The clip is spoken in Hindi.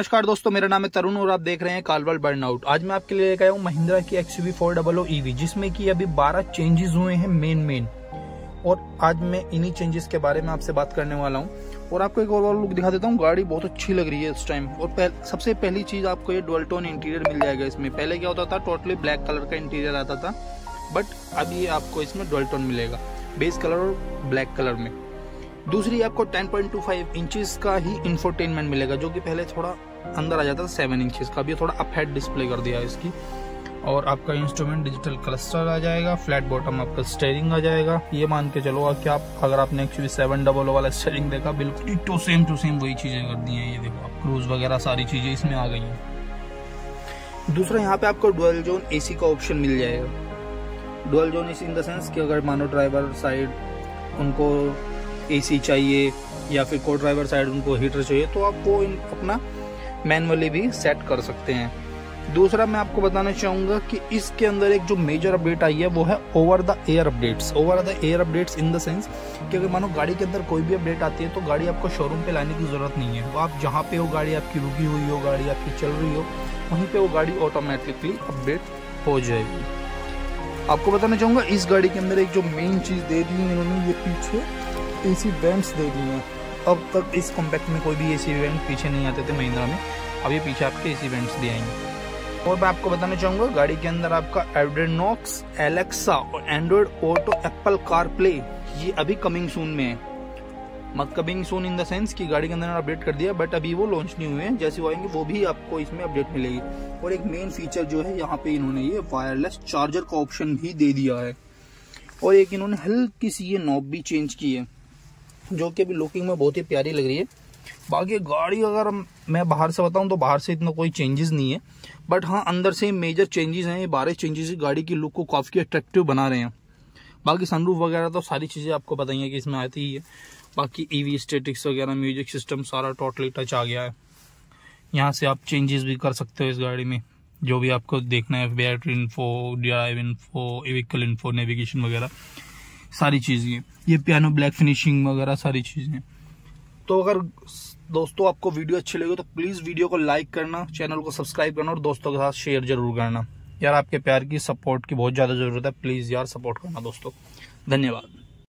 नमस्कार दोस्तों, मेरा नाम है तरुण और आप देख रहे हैं कारवाल बर्नआउट। आज मैं आपके लिए लेकर आया हूँ महिंद्रा की XUV 400 EV, जिसमें कि अभी 12 चेंजेस हुए हैं मेन। और आज मैं इन्हीं चेंजेस के बारे में आपसे बात करने वाला हूँ और आपको एक और लुक दिखा देता हूँ। गाड़ी बहुत अच्छी लग रही है इस टाइम। और सबसे पहली चीज आपको ये डुअल टोन इंटीरियर मिल जाएगा इसमें। पहले क्या होता था, टोटली ब्लैक कलर का इंटीरियर आता था, बट अभी आपको इसमें डुअल टोन मिलेगा, बेस कलर और ब्लैक कलर में। दूसरी आपको 10.25 इंचेस का ही इंफोटेनमेंट मिलेगा, जो कि पहले थोड़ा अंदर आ जाता था 7 इंचेस का, भी थोड़ा अप हेड डिस्प्ले कर दिया है इसकी। और आपका इंस्ट्रूमेंट डिजिटल क्लस्टर आ जाएगा, फ्लैट बॉटम आपका स्टीयरिंग आ जाएगा। ये मान के चलो कि आप अगर आपने XUV 700 वाला स्टीयरिंग देखा, बिल्कुल टू सेम वही चीजें कर दी हैं। ये देखो आप, क्रूज वगैरह सारी चीजें इसमें आ गई हैं। दूसरा यहाँ पे आपको डुअल जोन AC का ऑप्शन मिल जाएगा। Dual zone AC in the sense कि अगर मानो ड्राइवर साइड उनको AC चाहिए या फिर को ड्राइवर साइड उनको हीटर चाहिए, तो आप वो अपना मैनुअली भी सेट कर सकते हैं। दूसरा मैं आपको बताना चाहूंगा कि इसके अंदर एक जो मेजर अपडेट आई है वो है over the air updates. Over the air updates in the sense कि अगर मानो गाड़ी के अंदर कोई भी अपडेट आती है तो गाड़ी आपको शोरूम पे लाने की जरूरत नहीं है। वो आप जहाँ पे हो, गाड़ी आपकी रुकी हुई हो, गाड़ी आपकी चल रही हो, वहीं पे वो गाड़ी ऑटोमेटिकली अपडेट हो जाएगी। आपको बताना चाहूंगा इस गाड़ी के अंदर एक जो मेन चीज दे दी है इन्होंने, ये पीछे AC वेंट्स दे दी हैं। अब तक इस कॉम्पैक्ट में कोई भी AC वेंट पीछे नहीं आते थे महिंद्रा में, अब ये पीछे आपके AC वेंट्स दिए आएंगे। और मैं आपको बताना चाहूंगा गाड़ी के अंदर आपका एड्रेनॉक्स, एलेक्सा और एंड्रॉइड ऑटो, एप्पल कारप्ले ये अभी कमिंग सून में है। मत coming soon in the sense कि गाड़ी के अंदर अपडेट कर दिया, बट अभी वो लॉन्च नहीं हुए हैं। जैसे वो आएंगे वो भी आपको इसमें अपडेट मिलेगी। और एक मेन फीचर जो है यहाँ पे इन्होंने ये वायरलेस चार्जर का ऑप्शन भी दे दिया है। और एक इन्होंने हल्की सी ये नॉब भी चेंज की है, जो कि अभी लुकिंग में बहुत ही प्यारी लग रही है। बाकी गाड़ी अगर मैं बाहर से बताऊं तो बाहर से इतना कोई चेंजेस नहीं है, बट हाँ अंदर से मेजर चेंजेस हैं। ये 12 चेंजेस गाड़ी की लुक को काफी अट्रैक्टिव बना रहे हैं। बाकी सनरूफ वगैरह तो सारी चीजें आपको पता ही है कि इसमें आती ही है। बाकी EV स्टेटिक्स वगैरह, म्यूजिक सिस्टम सारा टोटली टच आ गया है। यहाँ से आप चेंजेस भी कर सकते हो इस गाड़ी में, जो भी आपको देखना है, battery info, drive info, vehicle info, navigation वगैरह सारी चीजें। ये पियानो ब्लैक फिनिशिंग वगैरह सारी चीजें। तो अगर दोस्तों आपको वीडियो अच्छी लगी तो प्लीज वीडियो को लाइक करना, चैनल को सब्सक्राइब करना और दोस्तों के साथ शेयर जरूर करना। यार आपके प्यार की, सपोर्ट की बहुत ज्यादा जरूरत है। प्लीज यार सपोर्ट करना दोस्तों। धन्यवाद।